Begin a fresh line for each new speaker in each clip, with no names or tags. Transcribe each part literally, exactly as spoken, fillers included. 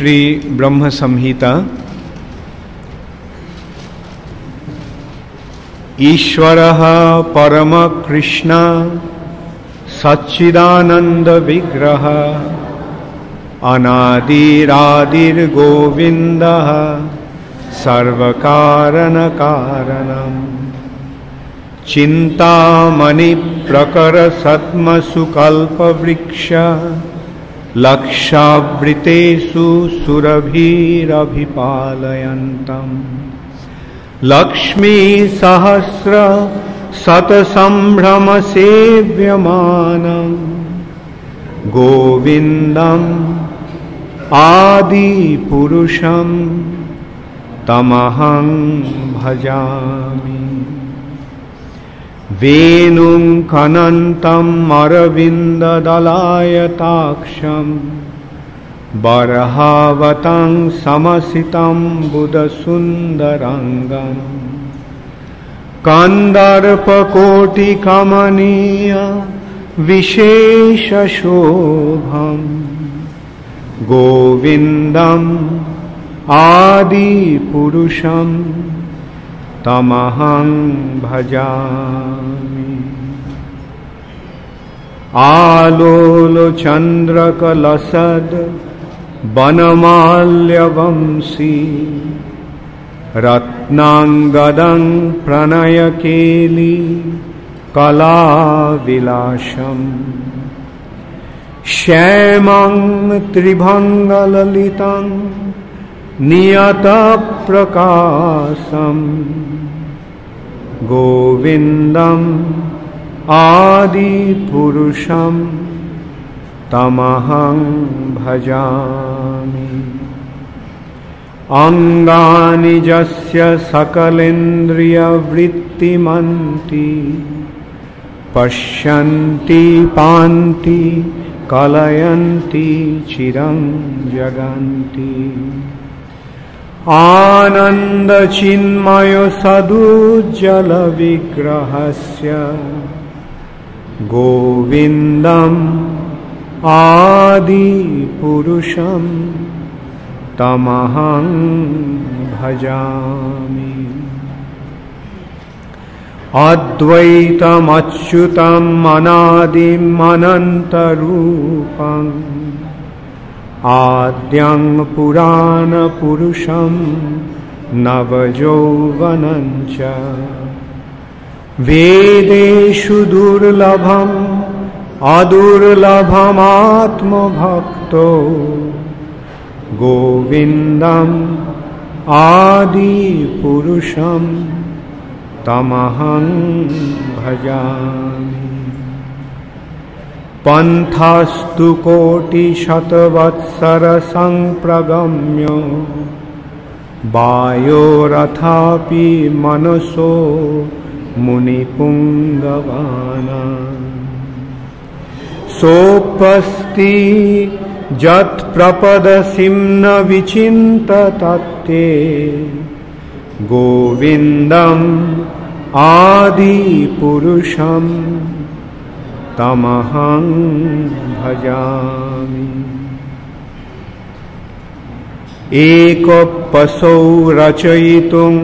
श्री ब्रह्म संहिता ईश्वरः परम कृष्ण सच्चिदानंद विग्रह अनादिरादिर्गोविन्दः सर्वकारण कारणम् चिंतामणि प्रकर सत्मसुकल्पवृक्ष लक्षावृतेषु सुरभिरभिपालयन्तम् लक्ष्मी सहस्र शतसंभ्रम सेव्यमानम् गोविन्दम् आदि पुरुषम् तमहं भजामि वेणुं कनन्तम् अरविन्ददलायताक्षं बर्हावतं समसितं बुधसुन्दराङ्गं कन्दर्पकोटिकमनीय विशेषशोभं गोविन्दम् आदिपुरुषं तमहं भजामि आलोलचन्द्रकलसद् वनमाल्यवंशी रत्नांगदं प्रणयकेली कलाविलासम् श्यामं त्रिभंगललितं नियतप्रकाशम् गोविन्दम् आदिपुरुषं तमहं भजामि अंगानि यस्य सकलेन्द्रियवृत्तिमन्ति पश्यन्ति पान्ति कलयन्ति चिरं जगन्ति आनन्दचिन्मयो सदुज्जल विग्रहस्य गोविन्दम् आदिपुरुषं तमहं भजामि अद्वैतमच्युतम् अनादिम् अनन्तरूपम् आद्यं पुराणपुरुषं नवयौवनं च वेदेषु दुर्लभम् अदुर्लभमात्मभक्तो गोविन्दम् आदिपुरुषं तमहं भजामि पंथास्तु कोटिशतवत्सर संप्रगम्यो वायोरथापि मनसो मुनिपुंगवाना सोपस्ति यत्प्रपदसिं विचिन्ततत्ते गोविन्दम् आदिपुरुषं तमहं भजामि एकपसौ रचयितुं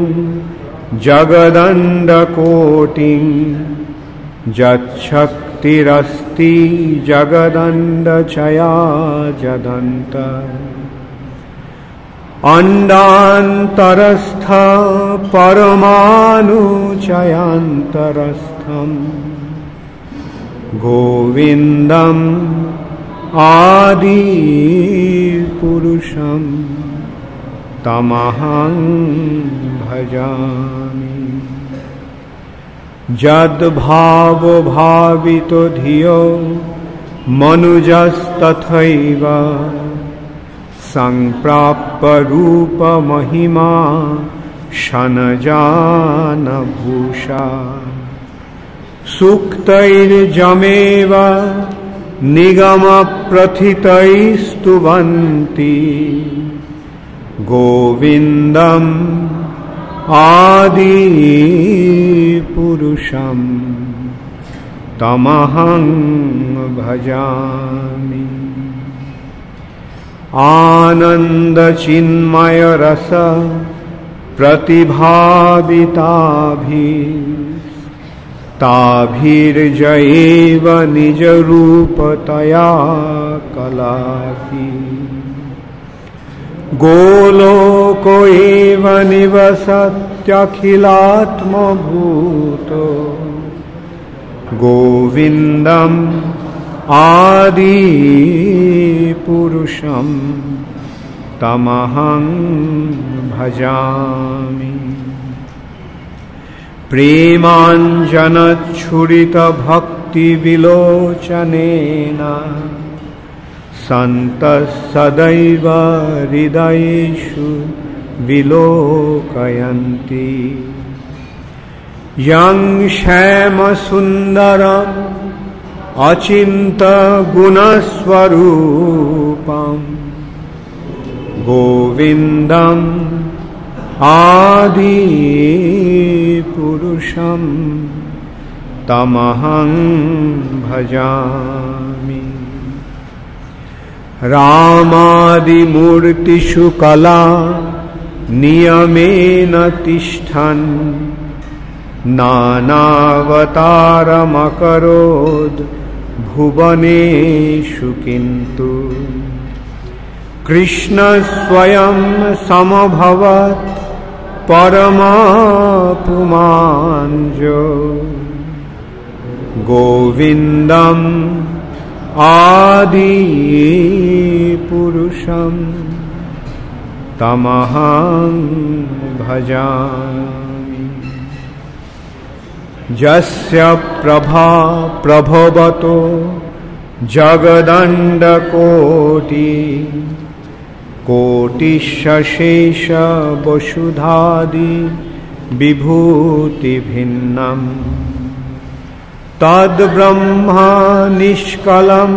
जगदण्डकोटिं यच्छक्तिरस्ति जगदण्डचया जदन्त अंडान्तरस्थ परमाणुचयान्तरस्थम् गोविन्दम् आदिपुरुषं तमहं भजामि यद्भावभावितो धियो मनुजस्तथैव संप्राप्य रूपमहिमा शनजानभूषा सूक्तैर्जमेव निगमप्रथितैस्तुवन्ति गोविन्दम् आदिपुरुषं तमहं भजामि आनंद चिन्मय रस प्रतिभाविताभि ताभिर्जयेव निज रूपतया कलाभि गोलोको एव निवसत्यखिलात्मभूतो गोविन्दम् आदि पुरुषं तमहं भजामि। प्रेमाञ्जनच्छुरितभक्तिविलोचनेन सन्तः सदैव हृदयेषु विलोकयन्ति यं श्यामसुन्दरम् अचिन्त्यगुणस्वरूपं गोविन्दम् आदिपुरुषं तमहं भजामि। रामादिमूर्तिषु कला नियमेन तिष्ठन् नानावतारमकरोद् भुवनेषु किन्तु कृष्ण स्वयं समभवत् परमापुमांजो गोविन्दम् आदिपुरुषं तमहं भजामि। यस्य प्रभा प्रभवतो जगदण्डकोटि कोटिशेष वसुधादि विभूतिभिन्नम् तद्ब्रह्मा निष्कलम्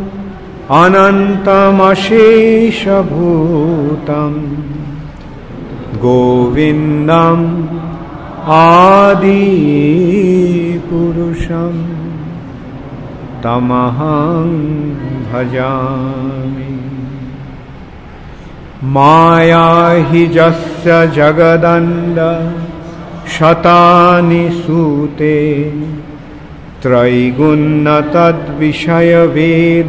अनन्तमशेषभूतं गोविन्दम् आदिपुरुषं तमहं भजामि। माया हि यस्य जगदण्ड शतानि सूते त्रैगुण्य तद्विषयवेद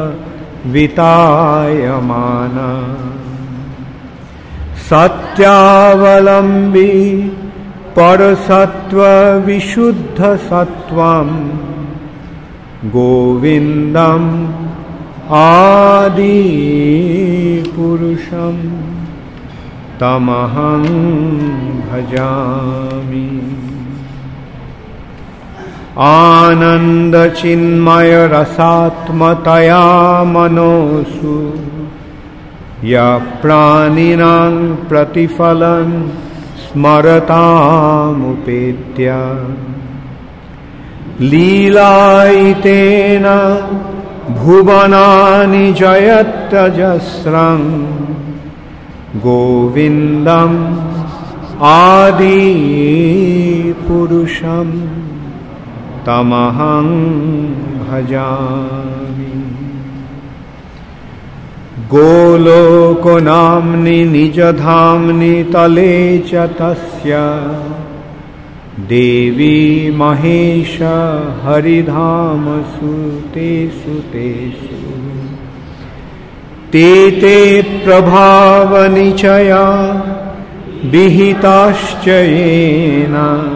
वितायमान सत्यावलम्बी परसत्त्वविशुद्धसत्त्वं गोविन्दम् आदिपुरुषं तमहं भजामि। आनन्दचिन्मय रसात्मतया मनोसु यः प्राणिनां प्रतिफलं स्मरतामुपेत्य लीलायितेन भुवनानि जयत्यजस्रं गोविन्दम् आदिपुरुषं तमहं भजामि। गोलोकनाम्नि निजधाम्नि तले च तस्य देवी महेश हरिधामसु तेषु तेषु ते ते प्रभावनिचया विहिताश्च येन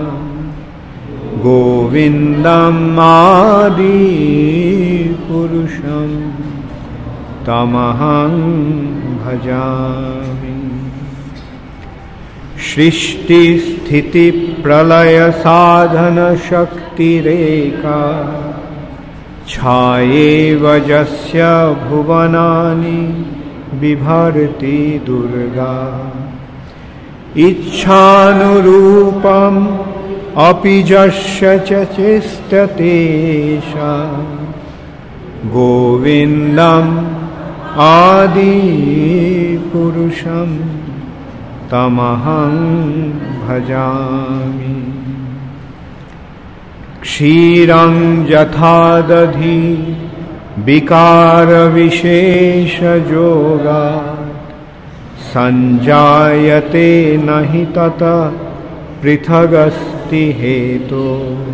गोविन्दम् आदिपुरुषं तमहं भजामि। सृष्टिस्थितिप्रलयसाधनशक्तिरेका छायेव यस्य भुवनानि बिभर्ति दुर्गा इच्छानुरूपम् अपि यस्य च चेष्टतेषा गोविन्दम् आदिपुरुषं तमहं भजामि। क्षीरं यथा दधि विकार विशेष जोगात् संजायते नहि ततः पृथगस्ति हेतो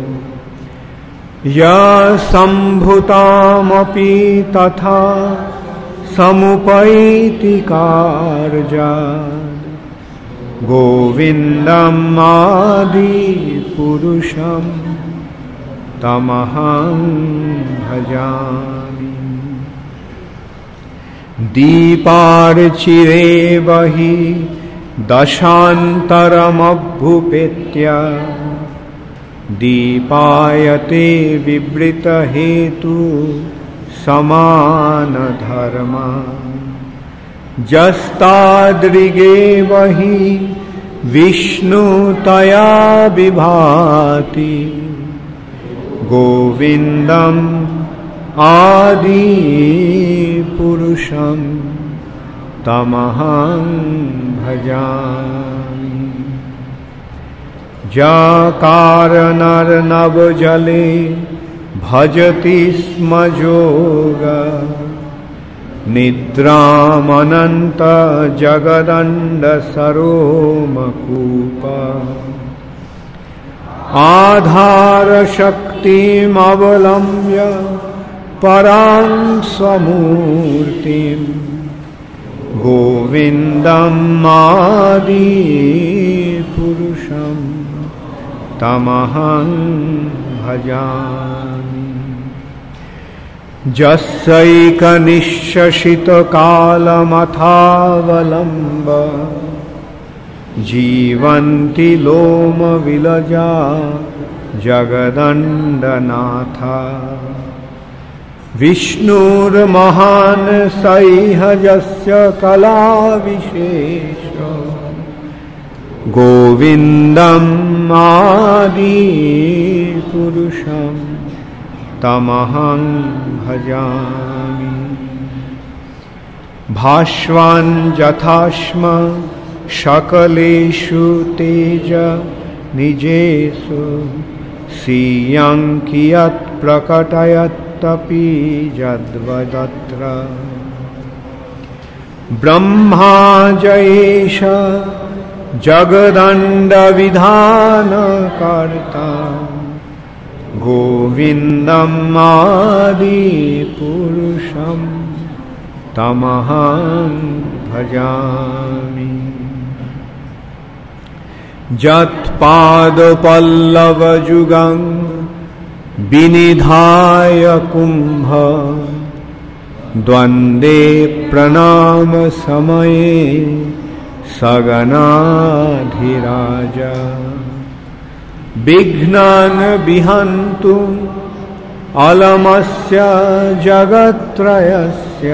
यस्सम्भूतामपि तथा समुपैति कार्यात् गोविन्दम् आदिपुरुषं तमहं भजामि। दीपार्चिरे बहि दशान्तरमभ्युपेत्य दीपायते विवृतहेतु समानधर्मा जस्तादृगे वहि विष्णुतया विभाति गोविन्दम् आदिपुरुषं तमहं भजामि। जकारणर्नवजले भजति स्म जोगा निद्रामनन्त जगदण्ड सरोमकूपा आधार शक्तिमवलम्ब्य परां स्वमूर्तिं गोविन्दम् आदिपुरुषं तमहं भजामि। जस्यैकनिश्शसितकालमथावलम्ब जीवन्ति लोमविलजा जगदण्डनाथा विष्णुर्महान् सैहजस्य कलाविशेष गोविन्दम् आदिपुरुषं तमहं भजामि। भास्वान् यथास्म सकलेषु तेज निजेषु सीयं कियत् प्रकटयत्तपि यद्वदत्र ब्रह्मा जयेश जगदण्डविधानकर्ता गोविन्दम् आदिपुरुषं तमहं भजामि। यत्पादपल्लवयुगं विनिधाय कुम्भ द्वन्द्वे प्रणाम समये सगनाधिराज विघ्नान् विहन्तुम् अलमस्य जगत्त्रयस्य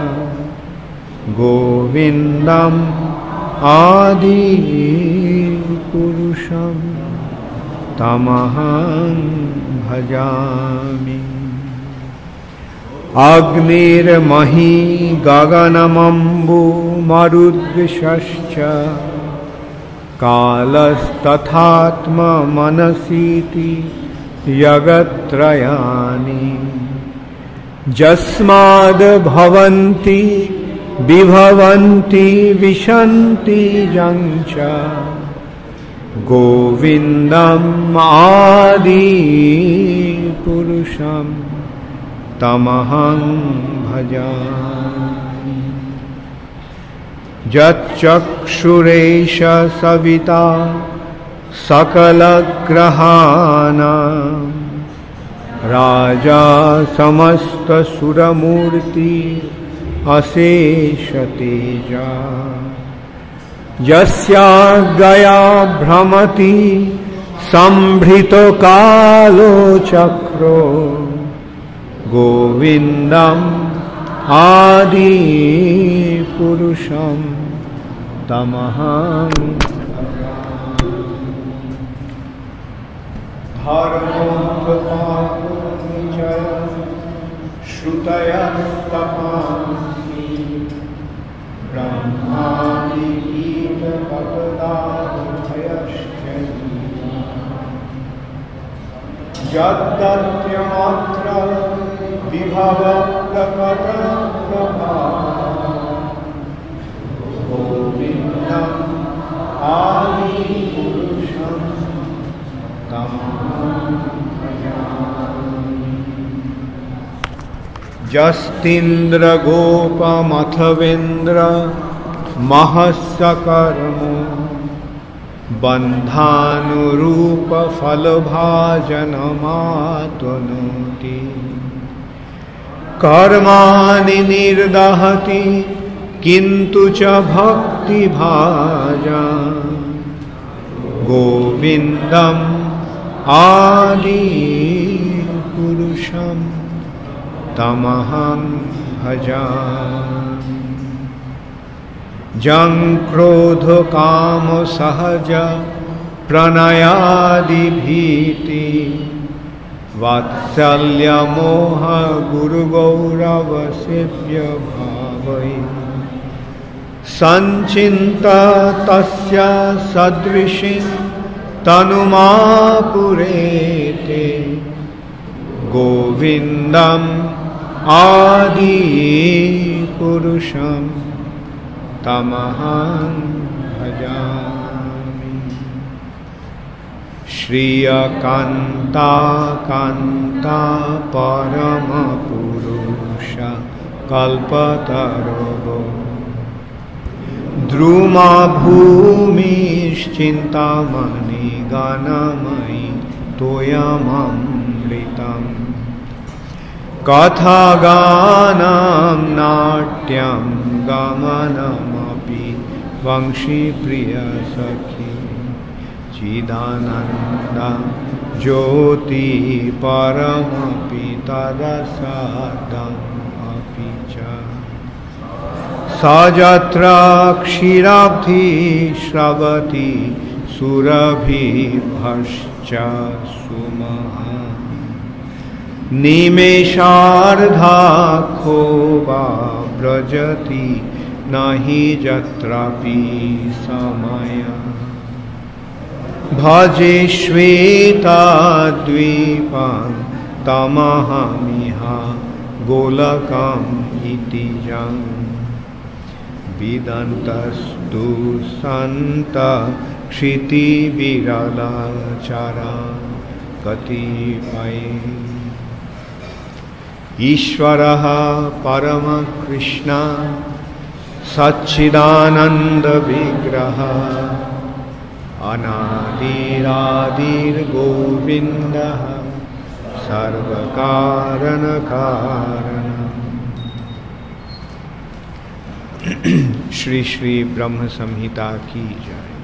गोविन्दम् आदिपुरुषं तमहं भजामि। अग्निर्मही गगनमम्बु मरुद्विषश्च कालस्तथात्मा मनसीति यगत्रयानि यस्माद् भवन्ति विभवन्ति विशन्ति यञ्च गोविन्दम् आदिपुरुषं तमहं भजामि। यच्चक्षुरेश सविता सकलग्रहाणां राजा समस्तसुरमूर्ति अशेष तेजा यस्याज्ञया भ्रमति संभृतो कालो चक्रो गोविन्दम् आदिपुरुषं तमहं श्रुतयस्तपांसि ब्रह्मादि गीतपतदाभयश्च यद्दत्यमात्र विभव प्रकट प्रभा गोविन्दम् आदिपुरुषं तमहं भजामि। जस्तीन्द्रगोपमथवेन्द्र महस्सकर्मो बन्धानुरूपफलभाजनमातनोति कर्माणि निर्दहति किन्तु च भक्तिभाजा गोविन्दम् आदिपुरुषं तमहं भजामि। जं क्रोध काम सहज प्रणयादिभीति वात्सल्य मोह गुरुगौरव सेव्य भावै संचिन्ता तस्य सदृशिं तनुमापुरेते गोविन्दम् आदिपुरुषं तमहं भजामि। श्रियकान्ता कान्ता परमपुरुष कल्पतरो द्रुमा भूमिश्चिन्तामणि गानमयि तोयममृतम् कथागानं नाट्यं गमनमपि वंशीप्रियसखी चिदानन्द ज्योति परमपि तदसादम् अपि च सजत्र क्षीराब्धि श्रवति सुरभिभश्च सुमहा निमेषार्धाखो वा व्रजति नहि यत्रापि समय भजे श्वेताद्वीपं तमहमिह गोलकम् इति जं विदन्तस्तु सन्त क्षितिविरलचरा कतिपये ईश्वरः परमकृष्ण सच्चिदानन्दविग्रह अनादिरादिर्गोविन्दः सर्वकारणकारण। श्री श्री ब्रह्म संहिता की जय।